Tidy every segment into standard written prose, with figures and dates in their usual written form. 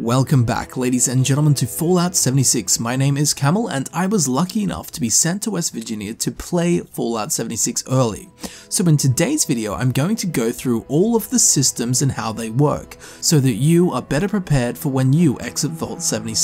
Welcome back, ladies and gentlemen, to Fallout 76. My name is Camel, and I was lucky enough to be sent to West Virginia to play Fallout 76 early. So in today's video, I'm going to go through all of the systems and how they work, so that you are better prepared for when you exit Vault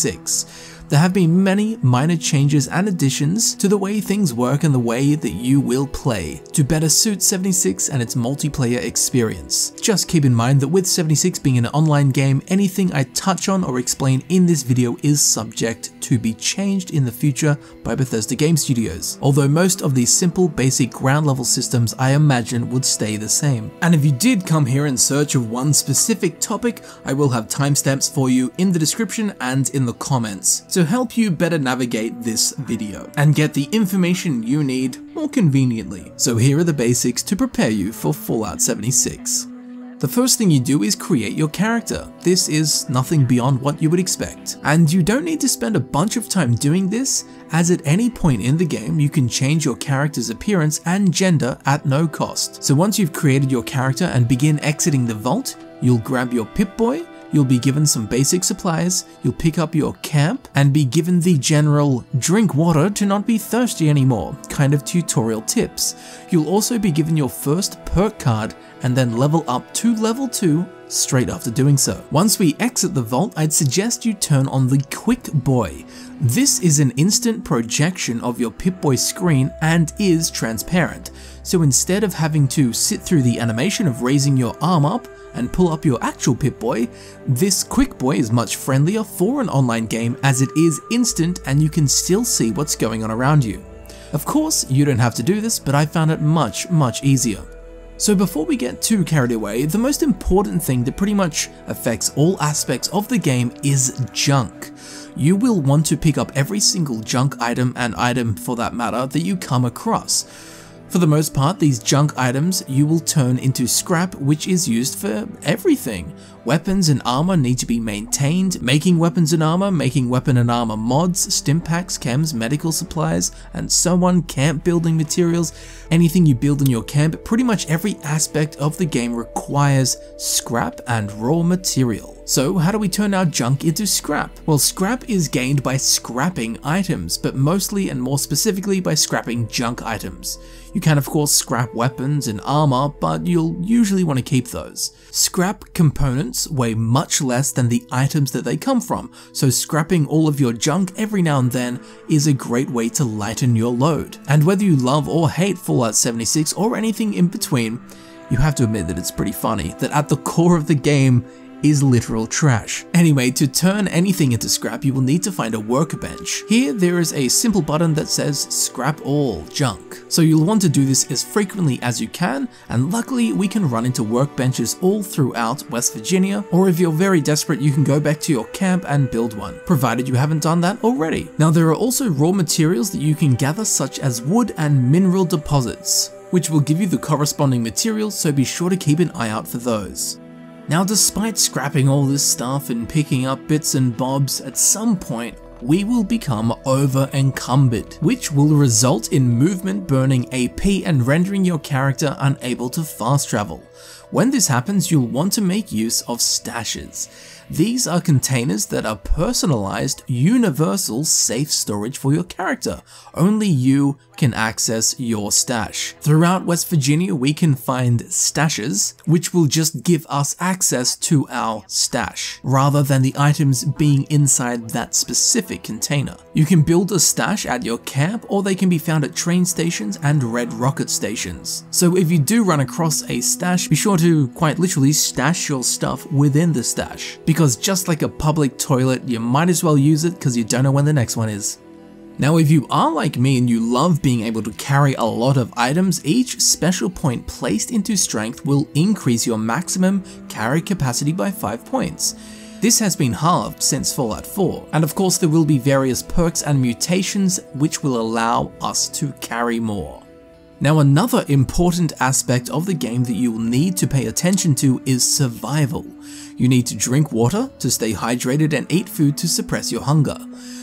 76. There have been many minor changes and additions to the way things work and the way that you will play to better suit 76 and its multiplayer experience. Just keep in mind that with 76 being an online game, anything I touch on or explain in this video is subject to be changed in the future by Bethesda Game Studios, although most of these simple basic ground level systems I imagine would stay the same. And if you did come here in search of one specific topic, I will have timestamps for you in the description and in the comments to help you better navigate this video and get the information you need more conveniently. So here are the basics to prepare you for Fallout 76. The first thing you do is create your character. This is nothing beyond what you would expect. And you don't need to spend a bunch of time doing this, as at any point in the game you can change your character's appearance and gender at no cost. So once you've created your character and begin exiting the vault, you'll grab your Pip-Boy, you'll be given some basic supplies, you'll pick up your camp, and be given the general drink water to not be thirsty anymore kind of tutorial tips. You'll also be given your first perk card and then level up to level 2 straight after doing so. Once we exit the vault, I'd suggest you turn on the Quick Boy. This is an instant projection of your Pip-Boy screen and is transparent. So instead of having to sit through the animation of raising your arm up and pull up your actual Pip-Boy, this Quick Boy is much friendlier for an online game as it is instant and you can still see what's going on around you. Of course, you don't have to do this, but I found it much easier. So before we get too carried away, the most important thing that pretty much affects all aspects of the game is junk. You will want to pick up every single junk item and item for that matter that you come across. For the most part, these junk items you will turn into scrap, which is used for everything. Weapons and armor need to be maintained, making weapons and armor, making weapon and armor mods, stim packs, chems, medical supplies, and so on, camp building materials. Anything you build in your camp, pretty much every aspect of the game requires scrap and raw material. So how do we turn our junk into scrap? Well, scrap is gained by scrapping items, but mostly and more specifically by scrapping junk items. You can of course scrap weapons and armor, but you'll usually want to keep those. Scrap components weigh much less than the items that they come from, so scrapping all of your junk every now and then is a great way to lighten your load. And whether you love or hate Fallout 76 or anything in between, you have to admit that it's pretty funny that at the core of the game is literal trash. Anyway, to turn anything into scrap, you will need to find a workbench. Here, there is a simple button that says scrap all junk. So you'll want to do this as frequently as you can, and luckily we can run into workbenches all throughout West Virginia, or if you're very desperate, you can go back to your camp and build one, provided you haven't done that already. Now there are also raw materials that you can gather, such as wood and mineral deposits, which will give you the corresponding materials, so be sure to keep an eye out for those. Now, despite scrapping all this stuff and picking up bits and bobs, at some point we will become over encumbered, which will result in movement burning AP and rendering your character unable to fast travel. When this happens, you'll want to make use of stashes. These are containers that are personalized, universal, safe storage for your character. Only you can access your stash. Throughout West Virginia, we can find stashes, which will just give us access to our stash, rather than the items being inside that specific container. You can build a stash at your camp, or they can be found at train stations and red rocket stations. So if you do run across a stash, be sure to quite literally stash your stuff within the stash, because just like a public toilet, you might as well use it because you don't know when the next one is. Now, if you are like me and you love being able to carry a lot of items, each special point placed into strength will increase your maximum carry capacity by 5 points. This has been halved since Fallout 4, and of course there will be various perks and mutations which will allow us to carry more. Now, another important aspect of the game that you'll need to pay attention to is survival. You need to drink water to stay hydrated and eat food to suppress your hunger.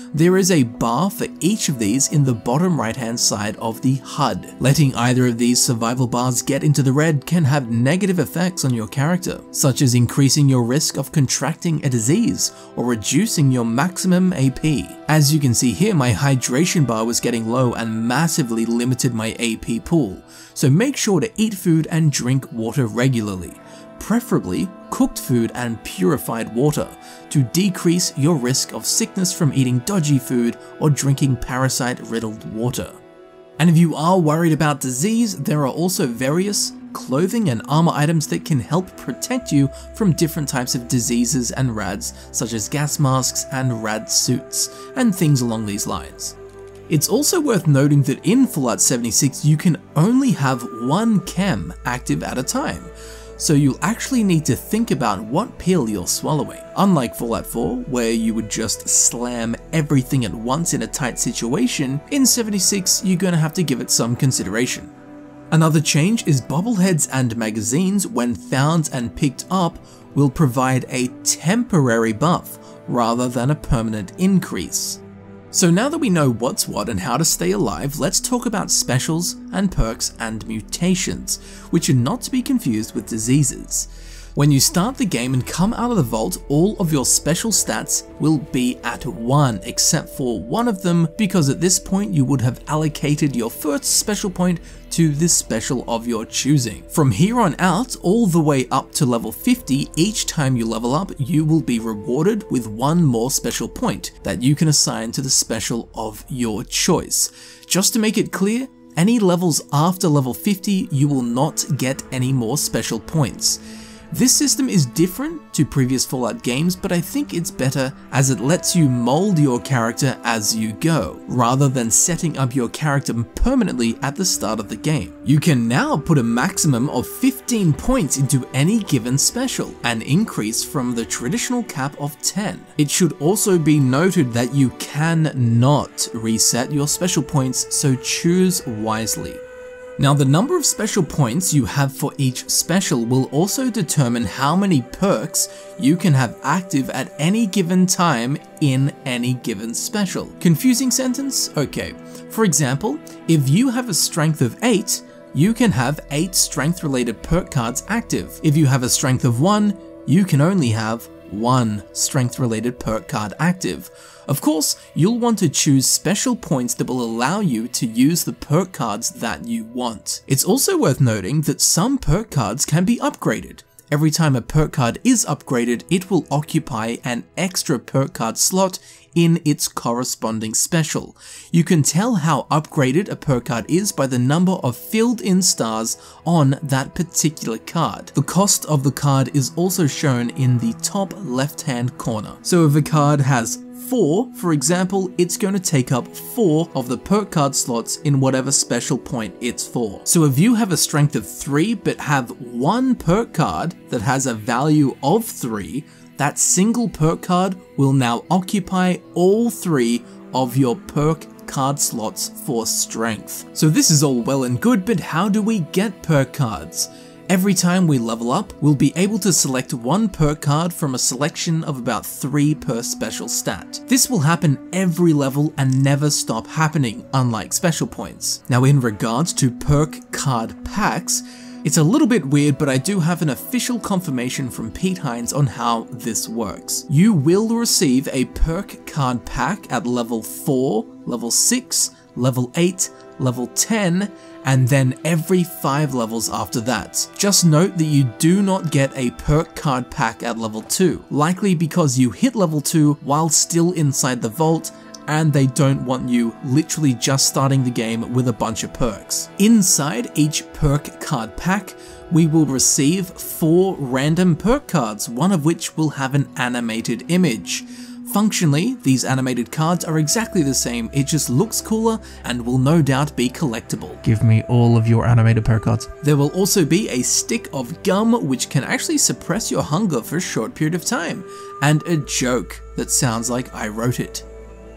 There is a bar for each of these in the bottom right hand side of the HUD. Letting either of these survival bars get into the red can have negative effects on your character, such as increasing your risk of contracting a disease or reducing your maximum AP. As you can see here, my hydration bar was getting low and massively limited my AP pool, so make sure to eat food and drink water regularly, preferably cooked food and purified water, to decrease your risk of sickness from eating dodgy food or drinking parasite-riddled water. And if you are worried about disease, there are also various clothing and armor items that can help protect you from different types of diseases and rads, such as gas masks and rad suits, and things along these lines. It's also worth noting that in Fallout 76 you can only have one chem active at a time, so you'll actually need to think about what pill you're swallowing. Unlike Fallout 4, where you would just slam everything at once in a tight situation, in 76 you're gonna have to give it some consideration. Another change is bobbleheads and magazines, when found and picked up, will provide a temporary buff rather than a permanent increase. So now that we know what's what and how to stay alive, let's talk about specials and perks and mutations, which are not to be confused with diseases. When you start the game and come out of the vault, all of your special stats will be at 1, except for one of them, because at this point you would have allocated your first special point to this special of your choosing. From here on out, all the way up to level 50, each time you level up, you will be rewarded with one more special point that you can assign to the special of your choice. Just to make it clear, any levels after level 50, you will not get any more special points. This system is different to previous Fallout games, but I think it's better as it lets you mold your character as you go, rather than setting up your character permanently at the start of the game. You can now put a maximum of 15 points into any given special, an increase from the traditional cap of 10. It should also be noted that you cannot reset your special points, so choose wisely. Now, the number of special points you have for each special will also determine how many perks you can have active at any given time in any given special. Confusing sentence? Okay. For example, if you have a strength of 8, you can have 8 strength related perk cards active. If you have a strength of 1, you can only have 1 strength related perk card active. Of course, you'll want to choose special points that will allow you to use the perk cards that you want. It's also worth noting that some perk cards can be upgraded. Every time a perk card is upgraded, it will occupy an extra perk card slot in its corresponding special. You can tell how upgraded a perk card is by the number of filled in stars on that particular card. The cost of the card is also shown in the top left hand corner. So if a card has 4, for example, it's going to take up 4 of the perk card slots in whatever special point it's for. So if you have a strength of 3 but have one perk card that has a value of 3, that single perk card will now occupy all 3 of your perk card slots for strength. So this is all well and good, but how do we get perk cards? Every time we level up, we'll be able to select one perk card from a selection of about 3 per special stat. This will happen every level and never stop happening, unlike special points. Now, in regards to perk card packs, it's a little bit weird, but I do have an official confirmation from Pete Hines on how this works. You will receive a perk card pack at level 4, level 6, level 8, level 10, and then every 5 levels after that. Just note that you do not get a perk card pack at level 2, likely because you hit level 2 while still inside the vault, and they don't want you literally just starting the game with a bunch of perks. Inside each perk card pack, we will receive 4 random perk cards, one of which will have an animated image. Functionally, these animated cards are exactly the same, it just looks cooler and will no doubt be collectible. Give me all of your animated perk cards. There will also be a stick of gum which can actually suppress your hunger for a short period of time, and a joke that sounds like I wrote it.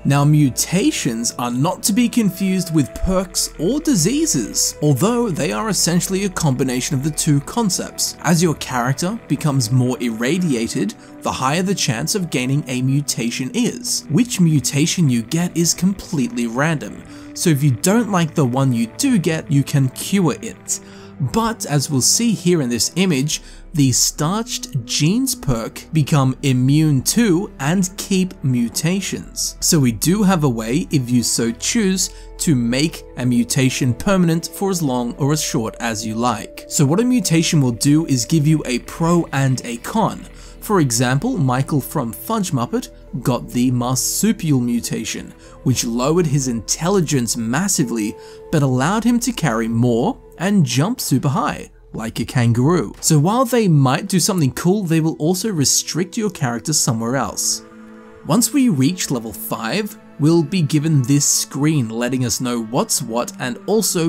Now, mutations are not to be confused with perks or diseases, although they are essentially a combination of the two concepts. As your character becomes more irradiated, the higher the chance of gaining a mutation is. Which mutation you get is completely random, so if you don't like the one you do get, you can cure it. But as we'll see here in this image, the starched genes perk become immune to and keep mutations. So we do have a way, if you so choose, to make a mutation permanent for as long or as short as you like. So what a mutation will do is give you a pro and a con. For example, Michael from Fudge Muppet got the marsupial mutation, which lowered his intelligence massively but allowed him to carry more and jump super high, like a kangaroo. So while they might do something cool, they will also restrict your character somewhere else. Once we reach level 5, we'll be given this screen letting us know what's what, and also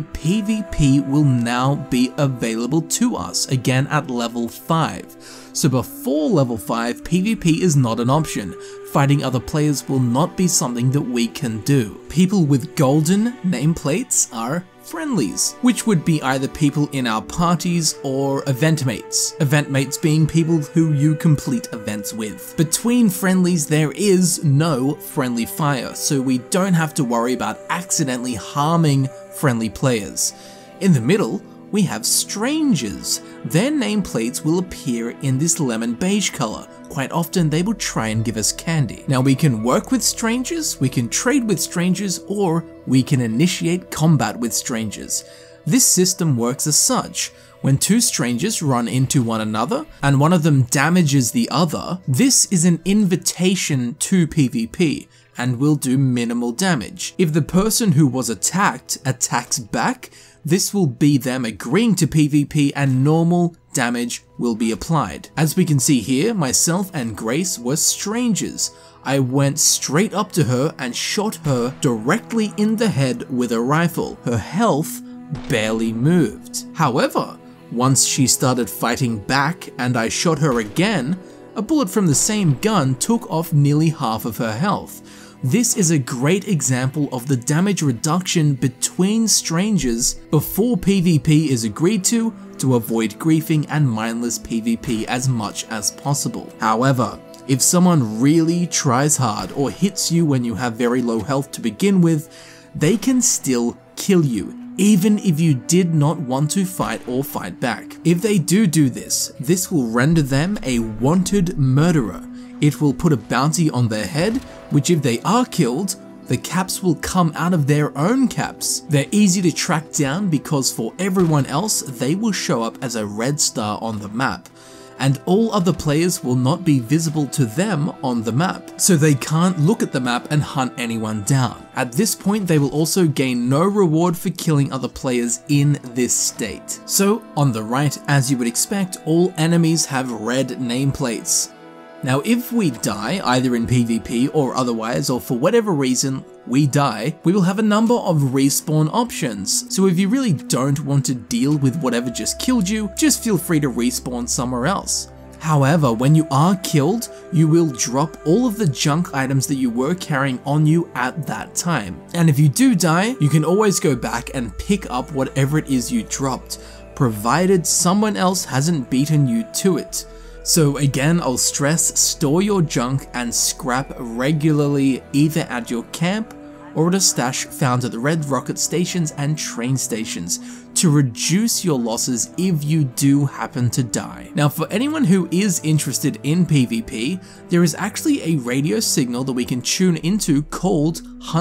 PvP will now be available to us, again at level 5. So before level 5, PvP is not an option. Fighting other players will not be something that we can do. People with golden nameplates are friendlies, which would be either people in our parties or event mates. Event mates being people who you complete events with. Between friendlies there is no friendly fire, so we don't have to worry about accidentally harming friendly players. In the middle, we have strangers. Their nameplates will appear in this lemon beige color. Quite often they will try and give us candy. Now we can work with strangers, we can trade with strangers, or we can initiate combat with strangers. This system works as such. When two strangers run into one another and one of them damages the other, this is an invitation to PvP and will do minimal damage. If the person who was attacked attacks back, this will be them agreeing to PvP and normal damage will be applied. As we can see here, myself and Grace were strangers. I went straight up to her and shot her directly in the head with a rifle. Her health barely moved. However, once she started fighting back and I shot her again, a bullet from the same gun took off nearly half of her health. This is a great example of the damage reduction between strangers before PvP is agreed to avoid griefing and mindless PvP as much as possible. However, if someone really tries hard or hits you when you have very low health to begin with, they can still kill you, even if you did not want to fight or fight back. If they do this, this will render them a wanted murderer. It will put a bounty on their head, which if they are killed, the caps will come out of their own caps. They're easy to track down because for everyone else, they will show up as a red star on the map, and all other players will not be visible to them on the map, so they can't look at the map and hunt anyone down. At this point, they will also gain no reward for killing other players in this state. So on the right, as you would expect, all enemies have red nameplates. Now if we die, either in PvP or otherwise, or for whatever reason we die, we will have a number of respawn options. So if you really don't want to deal with whatever just killed you, just feel free to respawn somewhere else. However, when you are killed, you will drop all of the junk items that you were carrying on you at that time. And if you do die, you can always go back and pick up whatever it is you dropped, provided someone else hasn't beaten you to it. So again, I'll stress, store your junk and scrap regularly either at your camp or at a stash found at the Red Rocket stations and train stations to reduce your losses if you do happen to die. Now for anyone who is interested in PvP, there is actually a radio signal that we can tune into called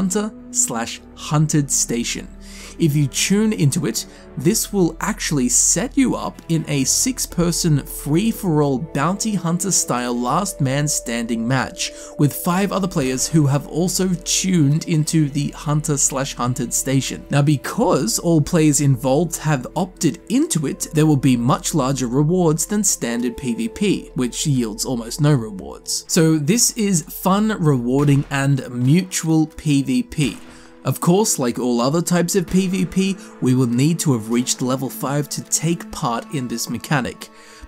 Hunter/Hunted Station. If you tune into it, this will actually set you up in a 6-person free-for-all bounty hunter style last man standing match with 5 other players who have also tuned into the Hunter/Hunted station. Now because all players involved have opted into it, there will be much larger rewards than standard PvP, which yields almost no rewards. So this is fun, rewarding and mutual PvP. Of course, like all other types of PvP, we will need to have reached level 5 to take part in this mechanic.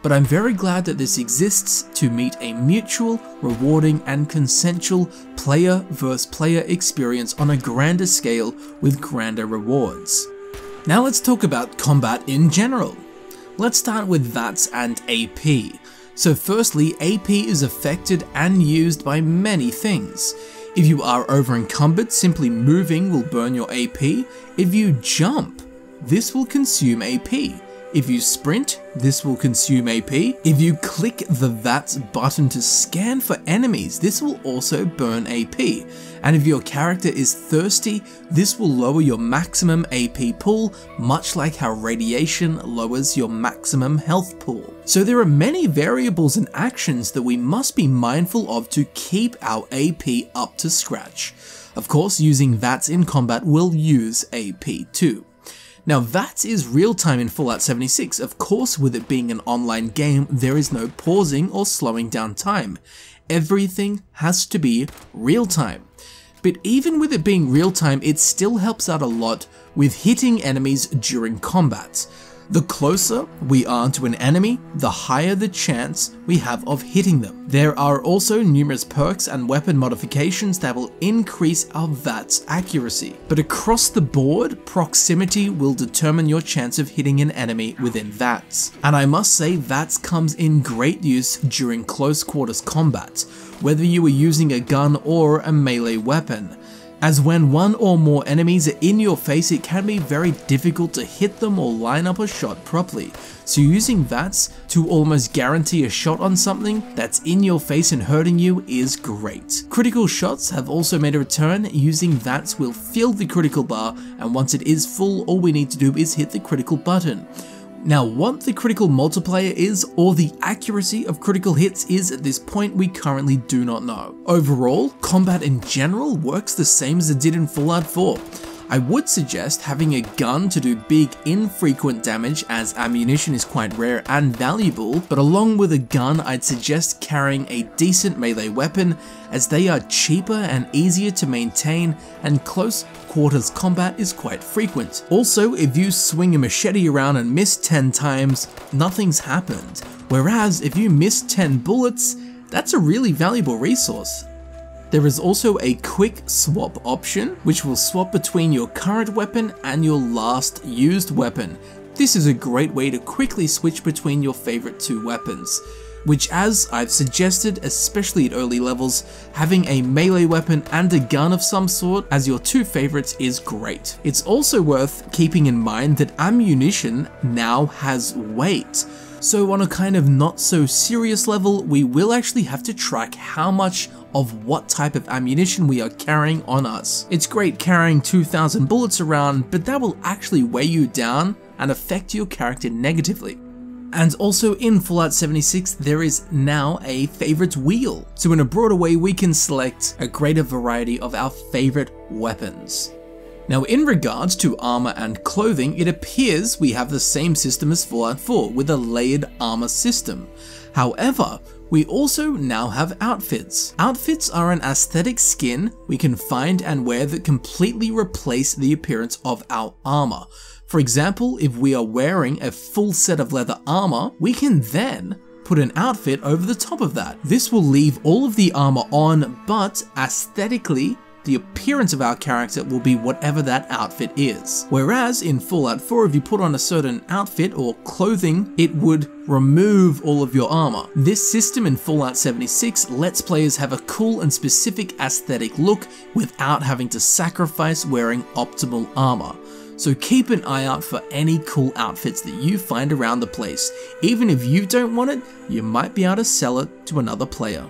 but I'm very glad that this exists to meet a mutual, rewarding and consensual player versus player experience on a grander scale with grander rewards. Now let's talk about combat in general. Let's start with VATS and AP. So firstly, AP is affected and used by many things. If you are over encumbered, simply moving will burn your AP. If you jump, this will consume AP. If you sprint, this will consume AP. If you click the VATS button to scan for enemies, this will also burn AP. And if your character is thirsty, this will lower your maximum AP pool, much like how radiation lowers your maximum health pool. So there are many variables and actions that we must be mindful of to keep our AP up to scratch. Of course, using VATS in combat will use AP too. Now VATS is real-time in Fallout 76, of course with it being an online game there is no pausing or slowing down time. Everything has to be real-time. But even with it being real-time, it still helps out a lot with hitting enemies during combat. The closer we are to an enemy, the higher the chance we have of hitting them. There are also numerous perks and weapon modifications that will increase our VATS accuracy. But across the board, proximity will determine your chance of hitting an enemy within VATS. And I must say VATS comes in great use during close quarters combat, whether you are using a gun or a melee weapon. As when one or more enemies are in your face, it can be very difficult to hit them or line up a shot properly. So using VATS to almost guarantee a shot on something that's in your face and hurting you is great. Critical shots have also made a return. Using VATS will fill the critical bar, and once it is full, all we need to do is hit the critical button. Now, what the critical multiplier is, or the accuracy of critical hits is at this point, we currently do not know. Overall, combat in general works the same as it did in Fallout 4. I would suggest having a gun to do big, infrequent damage as ammunition is quite rare and valuable, but along with a gun, I'd suggest carrying a decent melee weapon as they are cheaper and easier to maintain, and close quarters combat is quite frequent. Also, if you swing a machete around and miss 10 times, nothing's happened. Whereas if you miss 10 bullets, that's a really valuable resource. There is also a quick swap option, which will swap between your current weapon and your last used weapon. This is a great way to quickly switch between your favorite two weapons, which, as I've suggested, especially at early levels, having a melee weapon and a gun of some sort as your two favorites is great. It's also worth keeping in mind that ammunition now has weight. So on a kind of not so serious level, we will actually have to track how much of what type of ammunition we are carrying on us. It's great carrying 2,000 bullets around, but that will actually weigh you down and affect your character negatively. And also in Fallout 76, there is now a favorite wheel. So in a broader way, we can select a greater variety of our favorite weapons. Now in regards to armor and clothing, it appears we have the same system as Fallout 4 with a layered armor system. However, we also now have outfits. Outfits are an aesthetic skin we can find and wear that completely replace the appearance of our armor. For example, if we are wearing a full set of leather armor, we can then put an outfit over the top of that. This will leave all of the armor on, but aesthetically, the appearance of our character will be whatever that outfit is. Whereas in Fallout 4, if you put on a certain outfit or clothing, it would remove all of your armor. This system in Fallout 76 lets players have a cool and specific aesthetic look without having to sacrifice wearing optimal armor. So keep an eye out for any cool outfits that you find around the place. Even if you don't want it, you might be able to sell it to another player.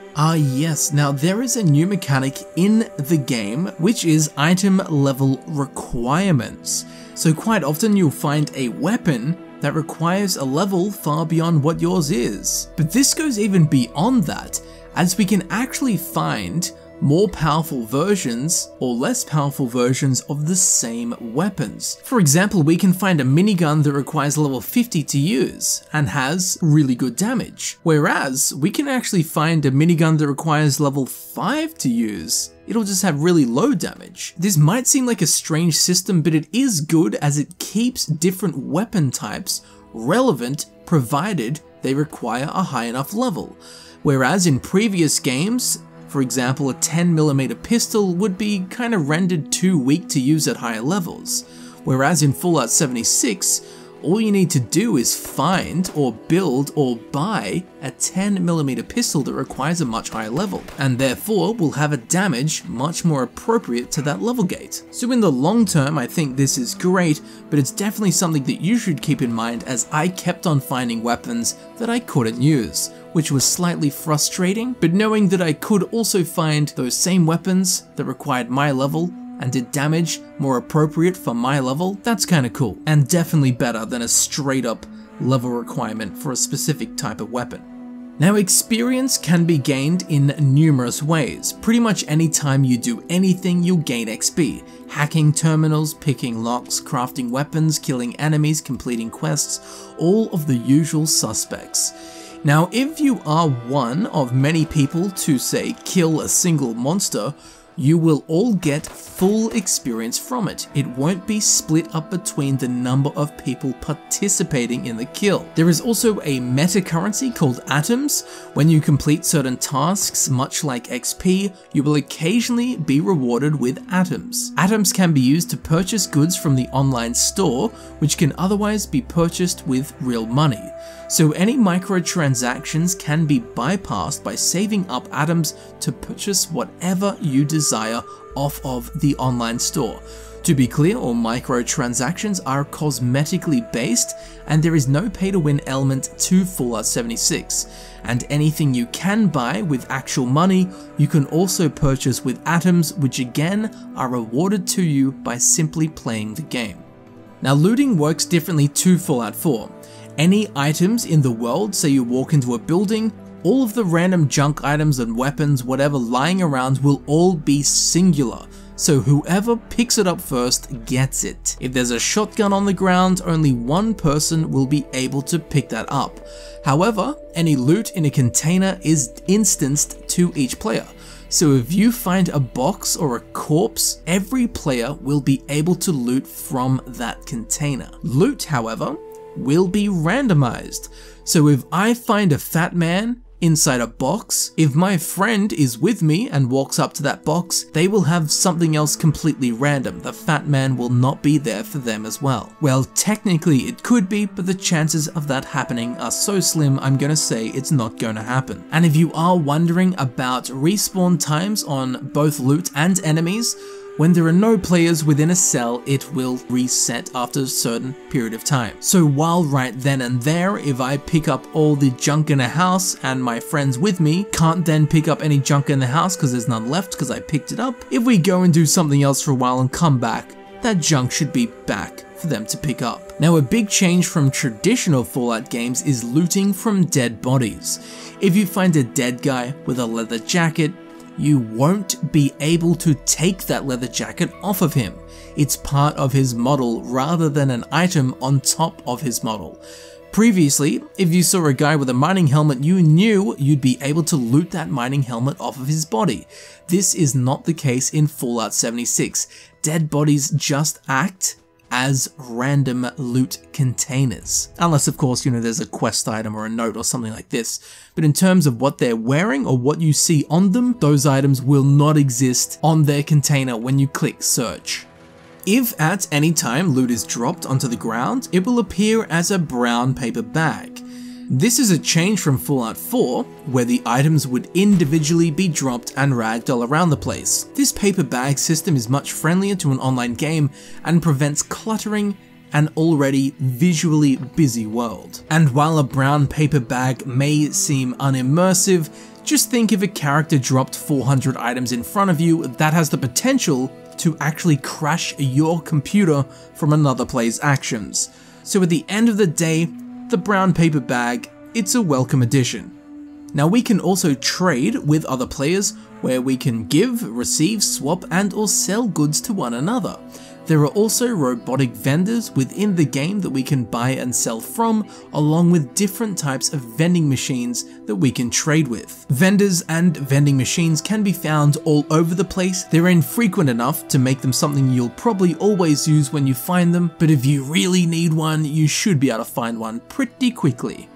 Yes, now there is a new mechanic in the game, which is item level requirements. So quite often you'll find a weapon that requires a level far beyond what yours is. But this goes even beyond that, as we can actually find more powerful versions or less powerful versions of the same weapons. For example, we can find a minigun that requires level 50 to use and has really good damage, whereas we can actually find a minigun that requires level 5 to use. It'll just have really low damage. This might seem like a strange system, but it is good as it keeps different weapon types relevant provided they require a high enough level. Whereas in previous games, for example, a 10mm pistol would be kind of rendered too weak to use at higher levels. Whereas in Fallout 76, all you need to do is find or build or buy a 10mm pistol that requires a much higher level, and therefore will have a damage much more appropriate to that level gate. So in the long term, I think this is great, but it's definitely something that you should keep in mind, as I kept on finding weapons that I couldn't use, which was slightly frustrating, but knowing that I could also find those same weapons that required my level and did damage more appropriate for my level, that's kinda cool, and definitely better than a straight up level requirement for a specific type of weapon. Now, experience can be gained in numerous ways. Pretty much any time you do anything, you'll gain XP. Hacking terminals, picking locks, crafting weapons, killing enemies, completing quests, all of the usual suspects. Now, if you are one of many people to, say, kill a single monster, you will all get full experience from it. It won't be split up between the number of people participating in the kill. There is also a meta currency called atoms. When you complete certain tasks, much like XP, you will occasionally be rewarded with atoms. Atoms can be used to purchase goods from the online store, which can otherwise be purchased with real money. So any microtransactions can be bypassed by saving up atoms to purchase whatever you desire off of the online store. To be clear, all microtransactions are cosmetically based, and there is no pay-to-win element to Fallout 76. And anything you can buy with actual money, you can also purchase with atoms, which again are rewarded to you by simply playing the game. Now, looting works differently to Fallout 4. Any items in the world, say you walk into a building, all of the random junk items and weapons, whatever lying around, will all be singular. So whoever picks it up first gets it. If there's a shotgun on the ground, only one person will be able to pick that up. However, any loot in a container is instanced to each player. So if you find a box or a corpse, every player will be able to loot from that container. Loot, however, will be randomized. So if I find a fat man inside a box, if my friend is with me and walks up to that box, they will have something else completely random. The fat man will not be there for them as well. Well, technically it could be, but the chances of that happening are so slim, I'm gonna say it's not gonna happen. And if you are wondering about respawn times on both loot and enemies, when there are no players within a cell, it will reset after a certain period of time. So while right then and there, if I pick up all the junk in a house and my friends with me can't then pick up any junk in the house because there's none left because I picked it up, if we go and do something else for a while and come back, that junk should be back for them to pick up. Now, a big change from traditional Fallout games is looting from dead bodies. If you find a dead guy with a leather jacket, you won't be able to take that leather jacket off of him. It's part of his model rather than an item on top of his model. Previously, if you saw a guy with a mining helmet, you knew you'd be able to loot that mining helmet off of his body. This is not the case in Fallout 76. Dead bodies just act as random loot containers. Unless, of course, there's a quest item or a note or something like this. But in terms of what they're wearing or what you see on them, those items will not exist on their container when you click search. If at any time loot is dropped onto the ground, it will appear as a brown paper bag. This is a change from Fallout 4, where the items would individually be dropped and ragdoll around the place. This paper bag system is much friendlier to an online game and prevents cluttering an already visually busy world. And while a brown paper bag may seem unimmersive, just think if a character dropped 400 items in front of you, that has the potential to actually crash your computer from another player's actions. So at the end of the day, the brown paper bag, it's a welcome addition. Now, we can also trade with other players where we can give, receive, swap and or sell goods to one another. There are also robotic vendors within the game that we can buy and sell from, along with different types of vending machines that we can trade with. Vendors and vending machines can be found all over the place. They're infrequent enough to make them something you'll probably always use when you find them, but if you really need one, you should be able to find one pretty quickly.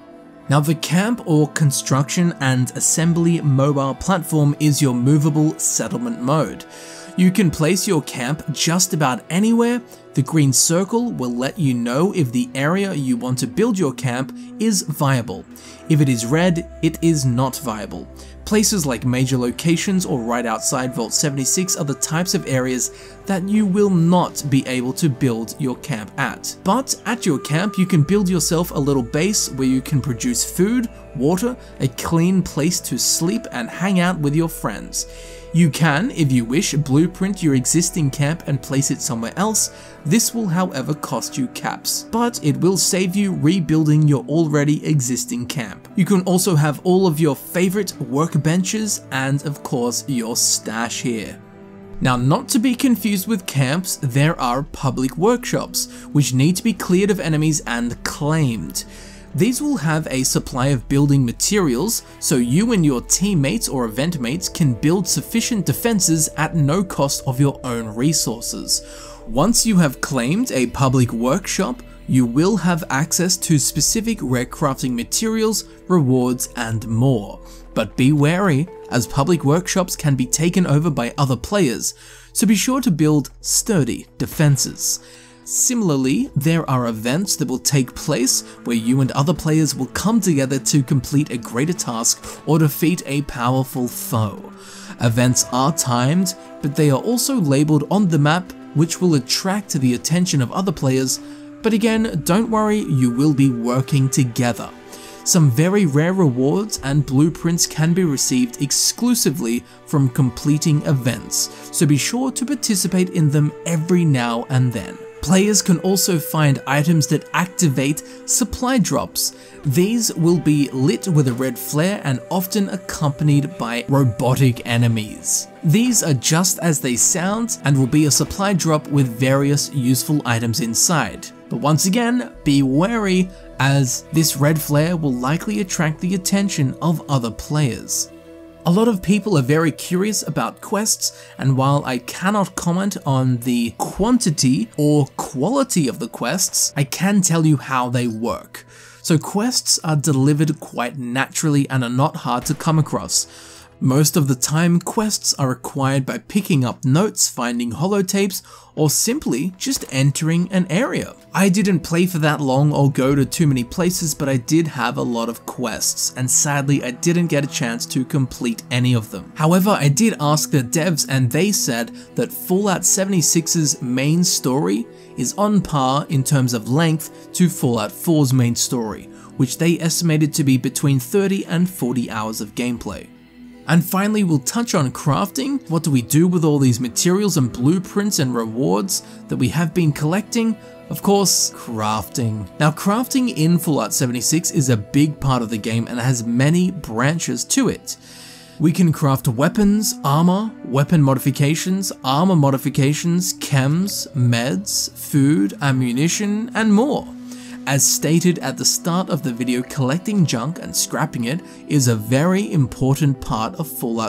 Now the camp or construction and assembly mobile platform is your movable settlement mode. You can place your camp just about anywhere. The green circle will let you know if the area you want to build your camp is viable. If it is red, it is not viable. Places like major locations or right outside Vault 76 are the types of areas that you will not be able to build your camp at. But at your camp, you can build yourself a little base where you can produce food, water, a clean place to sleep and hang out with your friends. You can, if you wish, blueprint your existing camp and place it somewhere else. This will, however, cost you caps, but it will save you rebuilding your already existing camp. You can also have all of your favorite workbenches and, of course, your stash here. Now, not to be confused with camps, there are public workshops, which need to be cleared of enemies and claimed. These will have a supply of building materials, so you and your teammates or event mates can build sufficient defenses at no cost of your own resources. Once you have claimed a public workshop, you will have access to specific rare crafting materials, rewards, and more. But be wary, as public workshops can be taken over by other players, so be sure to build sturdy defenses. Similarly, there are events that will take place where you and other players will come together to complete a greater task or defeat a powerful foe. Events are timed, but they are also labeled on the map, which will attract the attention of other players, but again, don't worry, you will be working together. Some very rare rewards and blueprints can be received exclusively from completing events, so be sure to participate in them every now and then. Players can also find items that activate supply drops. These will be lit with a red flare and often accompanied by robotic enemies. These are just as they sound and will be a supply drop with various useful items inside. But once again, be wary, as this red flare will likely attract the attention of other players. A lot of people are very curious about quests, and while I cannot comment on the quantity or quality of the quests, I can tell you how they work. So quests are delivered quite naturally and are not hard to come across. Most of the time, quests are acquired by picking up notes, finding holotapes, or simply just entering an area. I didn't play for that long or go to too many places, but I did have a lot of quests, and sadly I didn't get a chance to complete any of them. However, I did ask the devs and they said that Fallout 76's main story is on par in terms of length to Fallout 4's main story, which they estimated to be between 30 and 40 hours of gameplay. And finally, we'll touch on crafting. What do we do with all these materials and blueprints and rewards that we have been collecting? Of course, crafting. Now, crafting in Fallout 76 is a big part of the game and has many branches to it. We can craft weapons, armor, weapon modifications, armor modifications, chems, meds, food, ammunition, and more. As stated at the start of the video, collecting junk and scrapping it is a very important part of Fallout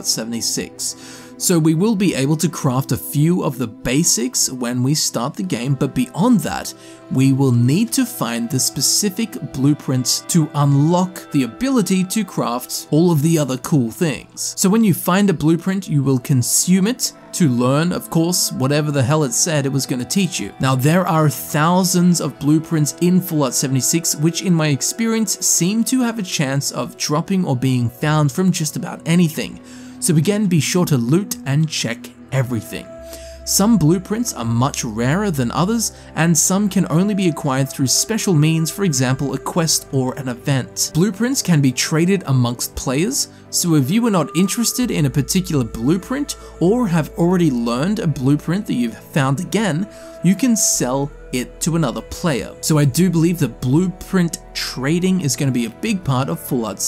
76. So we will be able to craft a few of the basics when we start the game, but beyond that, we will need to find the specific blueprints to unlock the ability to craft all of the other cool things. So when you find a blueprint, you will consume it to learn, of course, whatever the hell it said it was going to teach you. Now, there are thousands of blueprints in Fallout 76, which in my experience seem to have a chance of dropping or being found from just about anything. So again, be sure to loot and check everything. Some blueprints are much rarer than others, and some can only be acquired through special means, for example a quest or an event. Blueprints can be traded amongst players, so if you are not interested in a particular blueprint or have already learned a blueprint that you've found again, you can sell it to another player. So I do believe that blueprint trading is going to be a big part of Fallout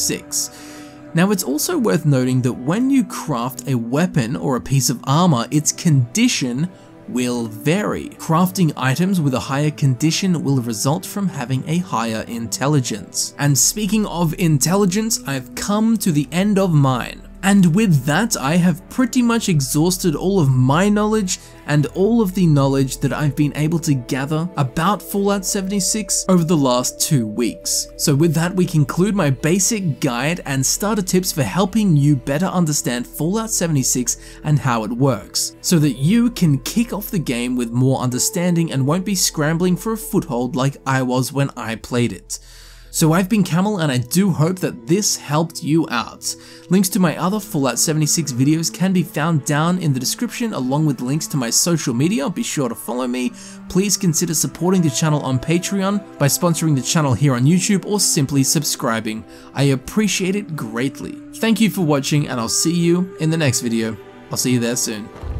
76. Now, it's also worth noting that when you craft a weapon or a piece of armor, its condition will vary. Crafting items with a higher condition will result from having a higher intelligence. And speaking of intelligence, I've come to the end of mine. And with that, I have pretty much exhausted all of my knowledge and all of the knowledge that I've been able to gather about Fallout 76 over the last 2 weeks. So with that, we conclude my basic guide and starter tips for helping you better understand Fallout 76 and how it works, so that you can kick off the game with more understanding and won't be scrambling for a foothold like I was when I played it. So I've been Camel, and I do hope that this helped you out. Links to my other Fallout 76 videos can be found down in the description, along with links to my social media. Be sure to follow me. Please consider supporting the channel on Patreon by sponsoring the channel here on YouTube or simply subscribing. I appreciate it greatly. Thank you for watching, and I'll see you in the next video. I'll see you there soon.